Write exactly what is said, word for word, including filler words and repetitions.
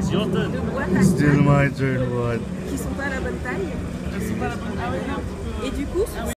de boîtes à Still sacs my turn, what? qui sont pas à la bonne taille. Et du coup,